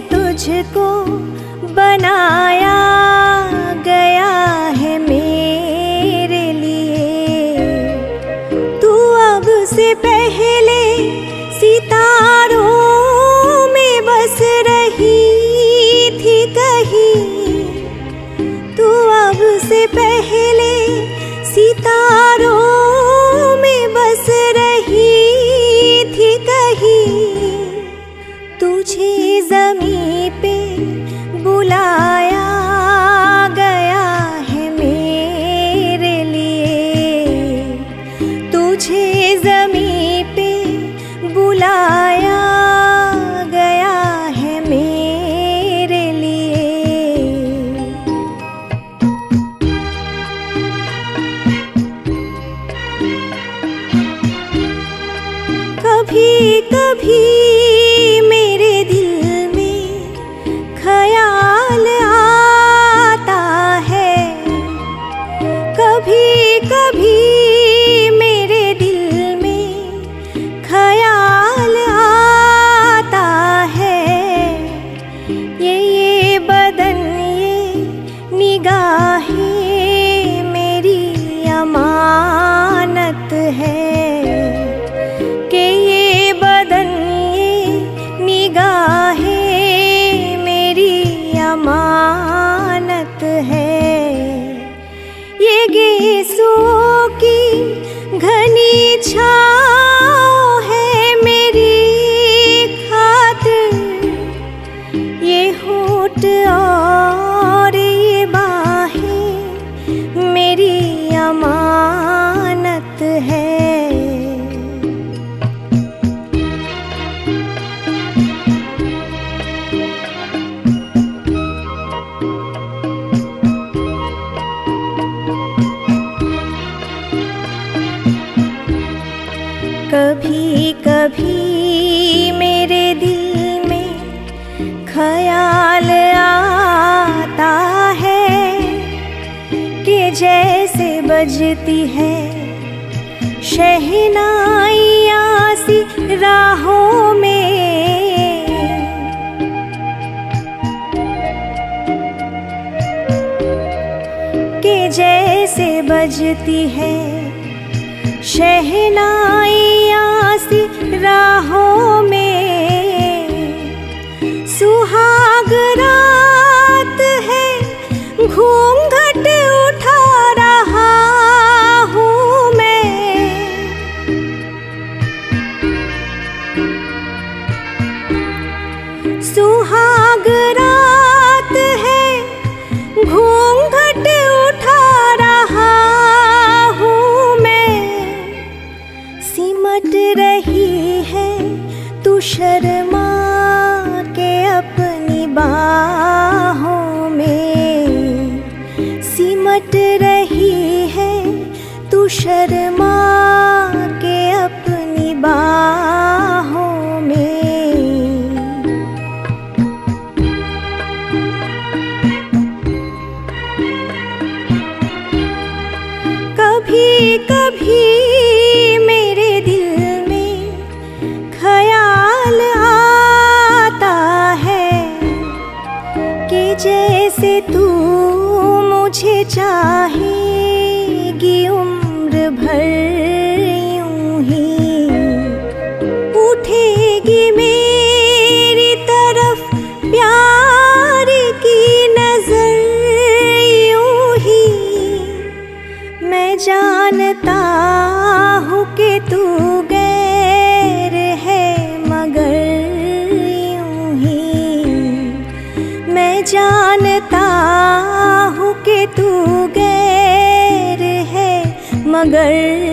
तुझको बनाया गया है मेरे लिए। तू अब से पहले सितारों में बस रही थी कहीं। तू अब से पहले सितारों में बस रही थी कहीं। तुझे ज़मीं पे बुलाया गया है मेरे लिए। तुझे ज़मीं पे बुलाया गया है मेरे लिए। कभी कभी मेरे दिल में ख्याल आता है। कभी कभी मेरे दिल में ख्याल आता है। ये बदन ये निगाहें मेरी अमानत है। कि ये बदन ये निगाहें मेरी अमानत है। ये गेसों की घनी छाँव है मेरी खातिर। ये होठ और ये बाहें मेरी अमानत है। कभी कभी मेरे दिल में ख़याल आता है कि जैसे बजती है शहनाइयाँ सी राहों में। कि जैसे बजती है शहनाइयाँ सी राहों में। सुहाग रात है घूंघट उठा रहा हूँ मैं। सुहाग रात है घूंघट उठा रहा हूँ मैं। सिमट रही है तू शर्मा के अपनी बाहों में। सिमट रही है तू शर्मा के अपनी बाहों में। कभी कभी मेरे दिल में ख्याल आता है कि जैसे तू मुझे चाहेगी उम्र भर यूं ही। उठेगी मेरी तरफ प्यार की नजर यूं ही। मैं जानता हूँ कि तू गैर है मगर यूं ही। मैं जानता हूँ कि तू गैर है मगर